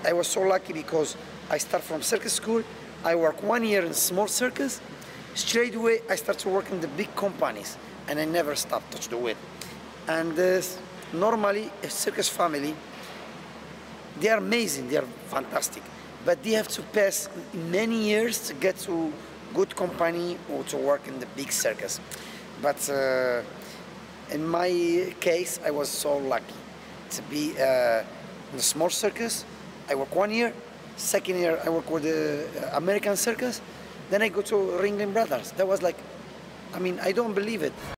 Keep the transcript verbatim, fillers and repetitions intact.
I was so lucky because I start from circus school. I work one year in small circus. Straight away, I start to work in the big companies, and I never stop touch the wheel. And uh, normally, a circus family, they are amazing, they are fantastic, but they have to pass many years to get to good company or to work in the big circus. But uh, in my case, I was so lucky to be uh, in a small circus. I work one year. Second year, I work with the American circus. Then I go to Ringling Brothers. That was like, I mean, I don't believe it.